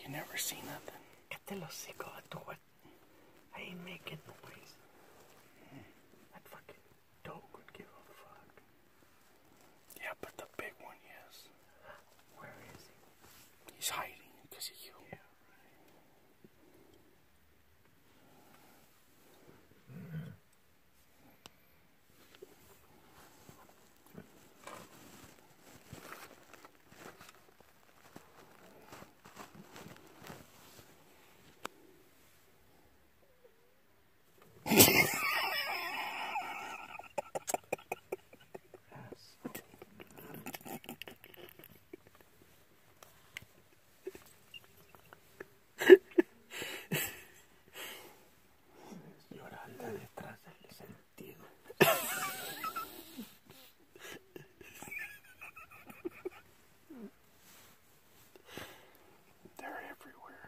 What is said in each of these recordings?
You never see nothing. Cállate los hocico, vato. What? I ain't making noise. That fucking dog would give a fuck. Yeah, but the big one, yes. Where is he? He's hiding because of you. Yeah. Llorando detrás del sentido. They're everywhere.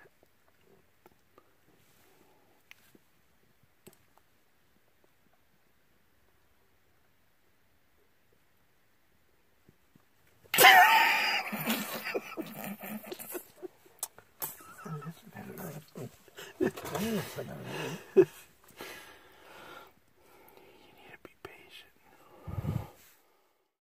Listen,